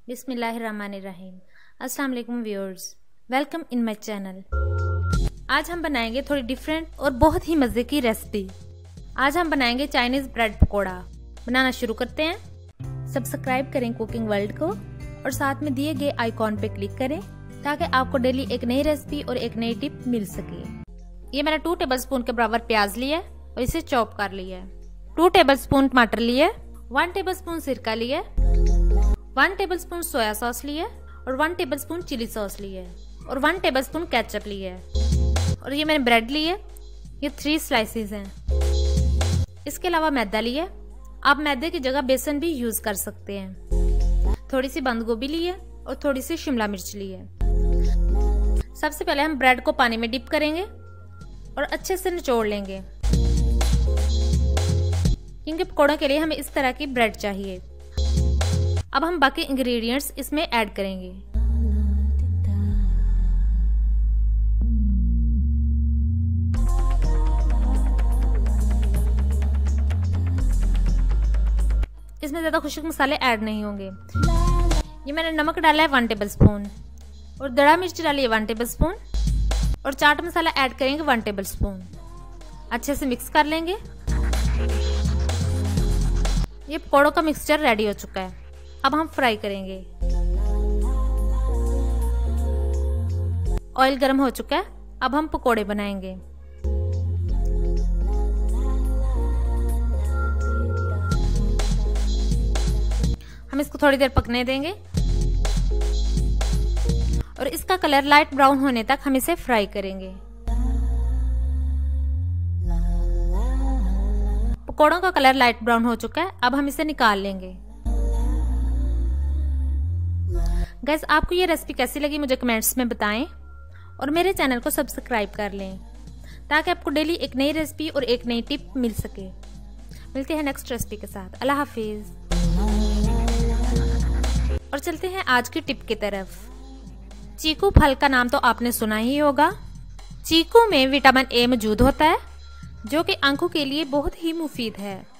बिस्मिल्लाहिर्रहमानिर्रहीम। अस्सलाम वालेकुम viewers, welcome in my channel. आज हम बनाएंगे थोड़ी डिफरेंट और बहुत ही मज़े की रेसिपी। आज हम बनाएंगे चाइनीज़ ब्रेड पकोड़ा। बनाना शुरू करते हैं। सब्सक्राइब करें कुकिंग वर्ल्ड को और साथ में दिए गए आइकॉन पे क्लिक करें ताकि आपको डेली एक नई रेसिपी और एक नई टिप मिल सके। ये मैंने 2 टेबलस्पून के बराबर प्याज लिया और इसे चॉप कर लिया। 2 टेबलस्पून टमाटर लिए, 1 टेबलस्पून सिरका लिए, 1 टेबलस्पून सोया सॉस लिए और 1 टेबलस्पून चिली सॉस लिए और 1 टेबलस्पून केचप लिए। और ये मैंने ब्रेड लिए, ये 3 स्लाइसेस हैं। इसके अलावा मैदा लिए, आप मैदे की जगह बेसन भी यूज कर सकते हैं। थोड़ी सी बंद गोभी लिए और थोड़ी सी शिमला मिर्च लिए। सबसे पहले हम ब्रेड को पानी में डिप करेंगे और अच्छे से निचोड़ लेंगे, क्योंकि पकौड़ों के लिए हमें इस तरह की ब्रेड चाहिए। अब हम बाकी इंग्रेडिएंट्स इसमें ऐड करेंगे। इसमें ज्यादा खुशक मसाले ऐड नहीं होंगे। ये मैंने नमक डाला है 1 टेबलस्पून और दड़ा मिर्च डाली है 1 टेबलस्पून और चाट मसाला ऐड करेंगे 1 टेबलस्पून। अच्छे से मिक्स कर लेंगे। ये पकौड़ों का मिक्सचर रेडी हो चुका है। अब हम फ्राई करेंगे। ऑयल गर्म हो चुका है। अब हम पकोड़े बनाएंगे। हम इसको थोड़ी देर पकने देंगे और इसका कलर लाइट ब्राउन होने तक हम इसे फ्राई करेंगे। पकोड़ों का कलर लाइट ब्राउन हो चुका है। अब हम इसे निकाल लेंगे। गाइस, आपको ये रेसिपी कैसी लगी मुझे कमेंट्स में बताएं और मेरे चैनल को सब्सक्राइब कर लें ताकि आपको डेली एक नई रेसिपी और एक नई टिप मिल सके। मिलते हैं नेक्स्ट रेसिपी के साथ। अल्लाह हाफिज। और चलते हैं आज की टिप की तरफ। चीकू फल का नाम तो आपने सुना ही होगा। चीकू में विटामिन ए मौजूद होता है जो कि आंखों के लिए बहुत ही मुफीद है।